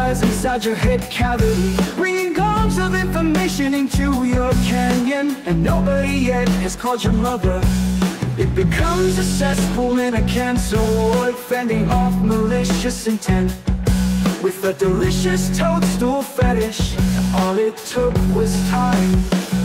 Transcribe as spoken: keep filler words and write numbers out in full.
fires inside your head cavity, bringing arms of information into your canyon. And nobody yet has called your mother. It becomes a cesspool in a cancer ward, fending off malicious intent with a delicious toadstool fetish. All it took was time.